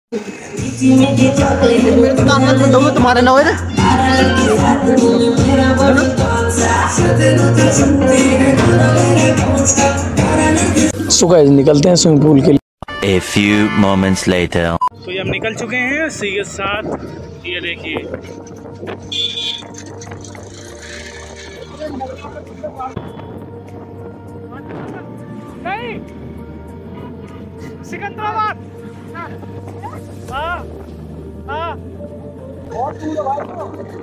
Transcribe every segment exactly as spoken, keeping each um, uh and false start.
तुम्हारे ना हो सो गाइस निकलते हैं स्विमिंग पूल के लिए। A few moments later. तो ये हम निकल चुके हैं सी के साथ। ये देखिए नहीं सिकंदराबाद। हाँ हाँ बहुत दूर है भाई।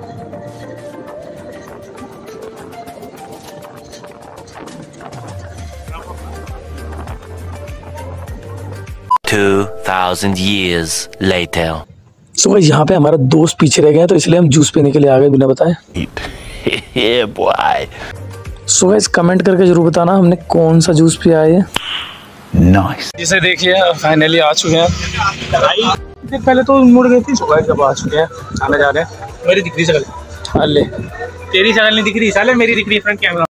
Two thousand years later. So guys यहाँ पे हमारा दोस्त पीछे रह गए तो इसलिए हम जूस पीने के लिए आ गए बिना बताए। Yeah, boy. So guys comment करके जरूर बताना हमने कौन सा जूस पिया है। Nice. जिसे देखिए फाइनली आ चुके हैं। पहले तो मुड़ गई थी, सुबह जब आ चुके हैं आने जा रहे हैं। मेरी दिख रही शकल। अल्ले तेरी शकल नहीं दिख रही साले, मेरी दिख रही फ्रंट कैमरा।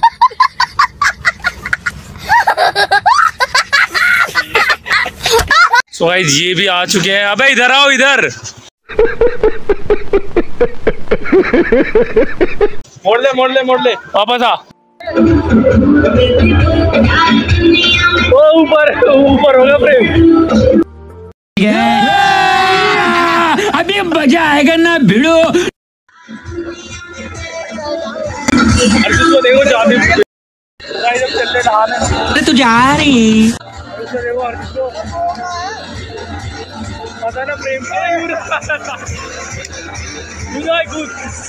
सो गाइस ये भी आ चुके हैं। अबे इधर आओ इधर। मोड़ ले मोड़ ले मोड़ ले वापस आ। ओ ऊपर ऊपर होगा प्रेम। अभी मजा आएगा ना भिड़ो। अर्जुन को देखो जाने जब चलते नहाने। अरे तू जा रही देखो अर्जुन को पता ना प्रेम का कूद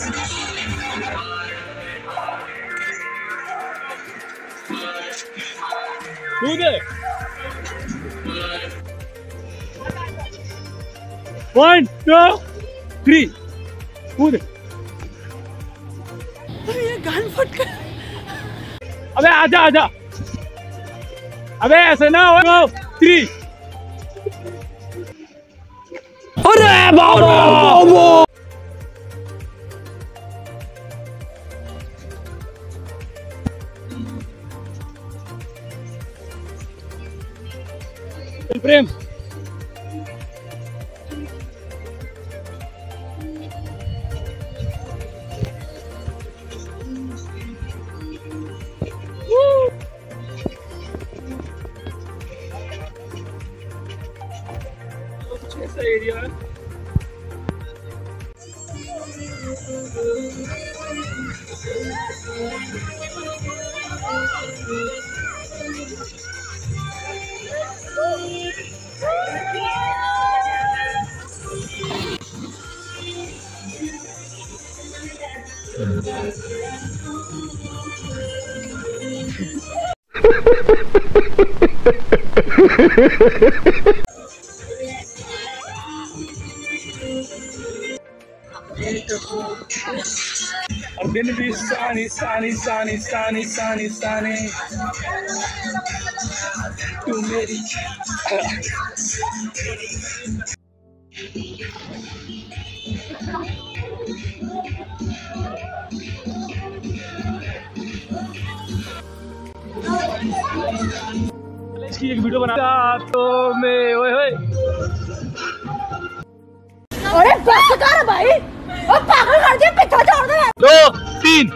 कूद वन टू थ्री कूद। ये गान फट कर। अबे आजा आजा। अबे ऐसे ना हो। थ्री। अरे बाबा प्रेम ऐसा एरिया है। और दिन भी सानी सानी सानी सानी सानी सानी तू मेरी। इसकी एक वीडियो बना तो मैं ओए ओए। अरे बस कर भाई, अब पागल कर दिया, पीछे छोड़ दे। दो तीन।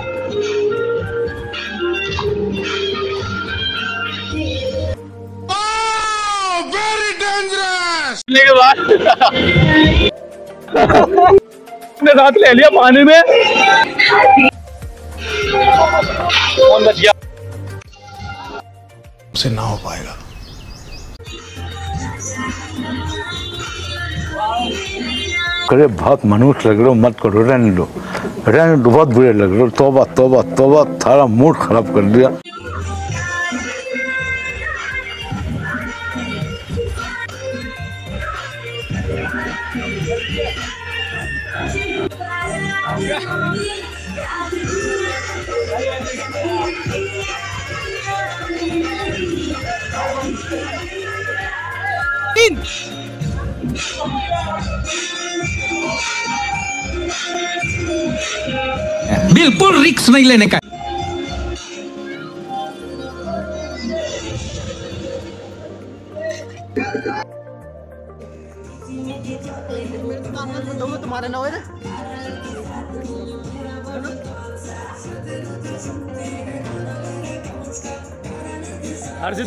Very dangerous. के बाद साथ ले लिया पानी में। कौन बच गया? से ना हो पाएगा। करे बहुत मनुष्य लग रहे हो, मत करो, रहने लो रहने दो, बहुत बुरे लग रहे हो। तौबा तौबा तौबा, थारा मूड खराब कर दिया। बिल्कुल रिस्क नहीं लेने का। तुम्हारे ना हो ना हर्षित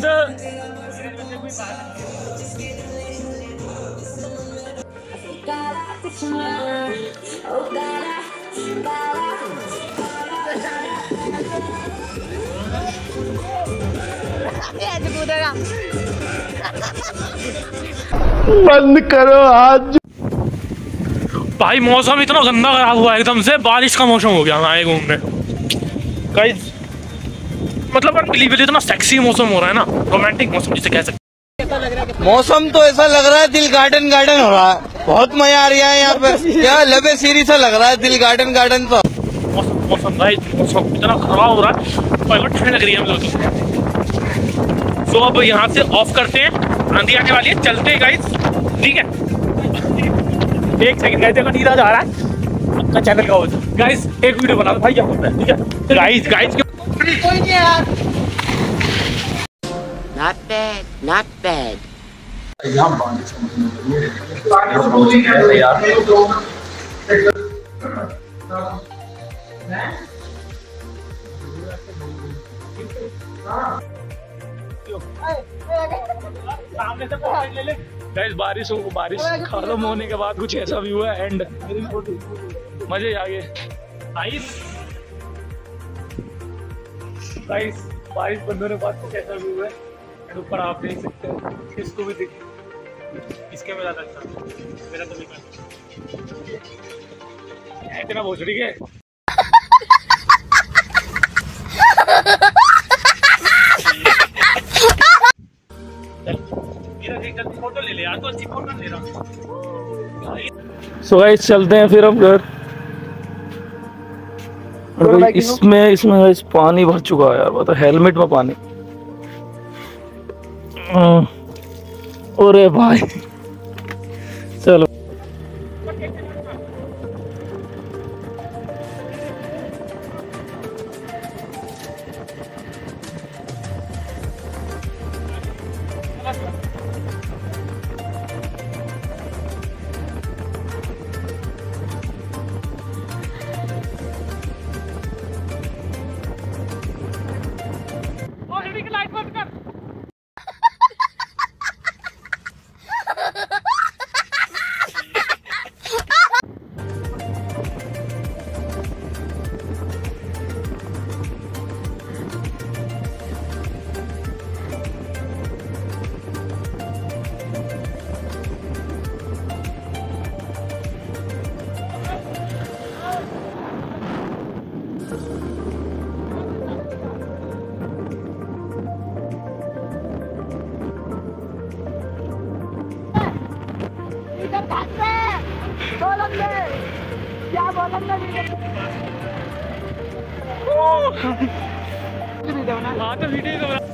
बंद करो आज। भाई मौसम इतना गंदा खराब हुआ एकदम से, बारिश का मौसम हो गया। आए घूमने गाइस, मतलब अनबिलीवेबल इतना सेक्सी मौसम हो रहा है ना, रोमांटिक मौसम जिसे कह सकते। मौसम तो ऐसा लग रहा है दिल गार्डन गार्डन हो रहा है, बहुत मजा आ रहा है यहाँ पे। क्या लबे सीरी सा लग रहा है दिल गार्डन गार्डन। तो मौसम मौसम गाइस, मौसम इतना खराब हो रहा है, बहुत ठंड लग रही है हम लोग को। तो अब यहाँ से ऑफ करते हैं, आंधी आने वाली है, चलते हैं गाइस, ठीक है। एक सेकंड गाइस, देखो नीरज आ रहा है अपना चैनल का होता है। गाइस एक वीडियो बना दो भाई, क्या होता है, ठीक है गाइस। गाइस कोई नहीं यार, Not bad, not bad. सामने से पॉकेट ले ले गाइस। बारिश हो, बारिश खत्म होने के बाद कुछ ऐसा व्यू है, एंड मजे आ गए गाइस। गाइस बारिश बंद होने के बाद कुछ ऐसा व्यू है, एंड ऊपर आप देख सकते हैं, इसको भी देख, इसके में ज्यादा अच्छा मेरा तो नहीं इतना भोसड़ी है। फोटो ले ले यार, तो अच्छी फोटो ले रहा। सो गाइस चलते हैं फिर अब घर। और भाई इसमें इसमें गाइस पानी भर चुका है यार, बता हेलमेट में पानी। अरे भाई चलो लाइट बंद कर। क्या बोलेंगे? हाँ तो वीडियो